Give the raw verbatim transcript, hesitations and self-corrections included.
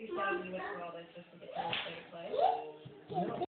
you said we went through all this just to get to this place.